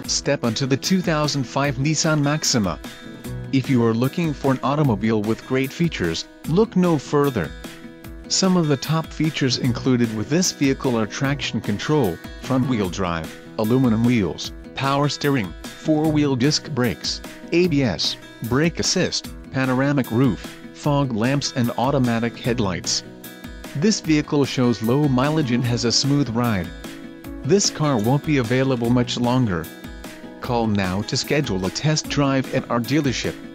Step onto the 2005 Nissan Maxima. If you are looking for an automobile with great features, look no further. Some of the top features included with this vehicle are traction control, front-wheel drive, aluminum wheels, power steering, four-wheel disc brakes, ABS, brake assist, panoramic roof, fog lamps and automatic headlights. This vehicle shows low mileage and has a smooth ride. This car won't be available much longer. Call now to schedule a test drive at our dealership.